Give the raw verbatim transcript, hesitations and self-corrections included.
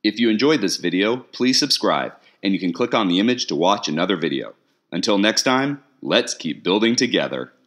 If you enjoyed this video, please subscribe, and you can click on the image to watch another video. Until next time, let's keep building together.